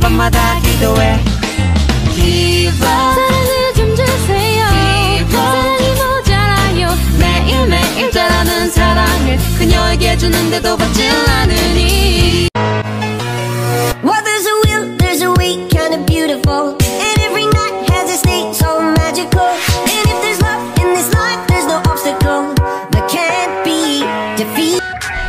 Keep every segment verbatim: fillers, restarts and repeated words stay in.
밤마다 기도해. Give up. 사랑을 좀 주세요. 사랑이 모자라요. 매일매일 자라는 사랑을 그녀에게 주는데도 받질 않으니. Well, there's a will, there's a way, kind of beautiful. And every night has a state so magical. And if there's love in this life, there's no obstacle that can't be defeated.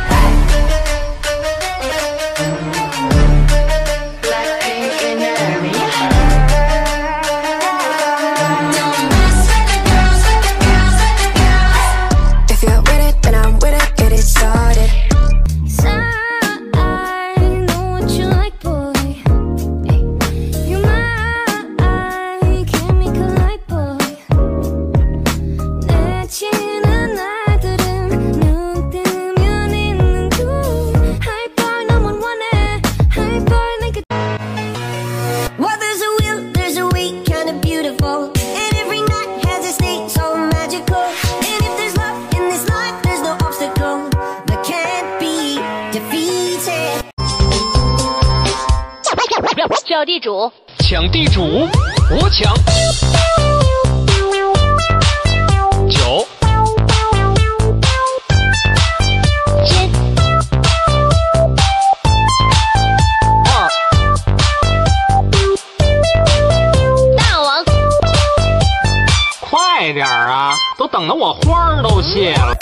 Defeated. 叫地主， 抢地主，我抢。九。 十。 二。 大王。 快点啊！都等得我花儿都谢了。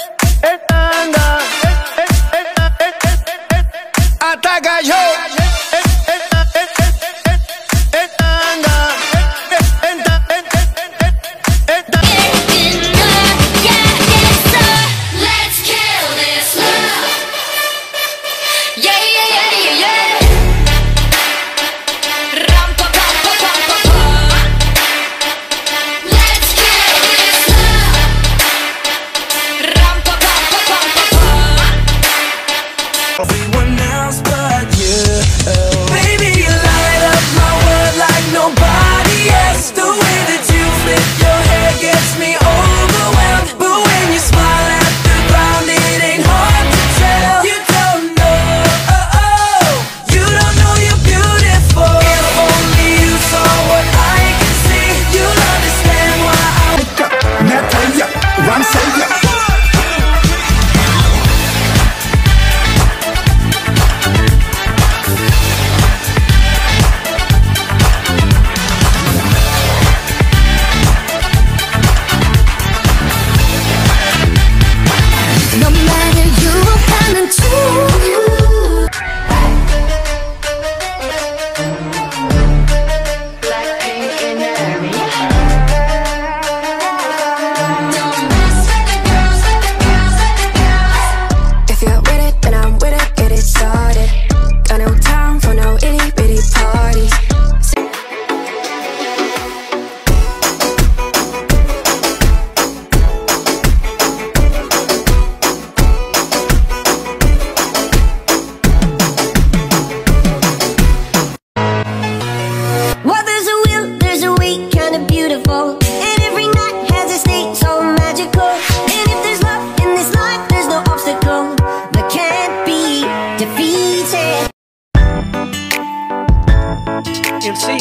M C,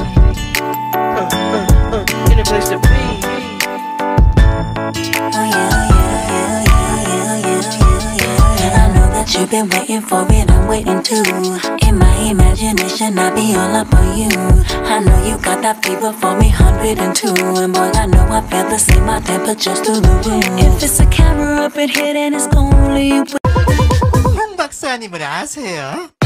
uh, uh, uh, in a place to be. Oh yeah, yeah, yeah, yeah, yeah, yeah. And I know that you've been waiting for it, I'm waiting too. In my imagination, I be all up on you. I know you got that fever for me, one hundred and two. And boy, I know I feel the same, my temperature's through the roof. If it's a camera up in here, then it's only you. 박사님을 아세요?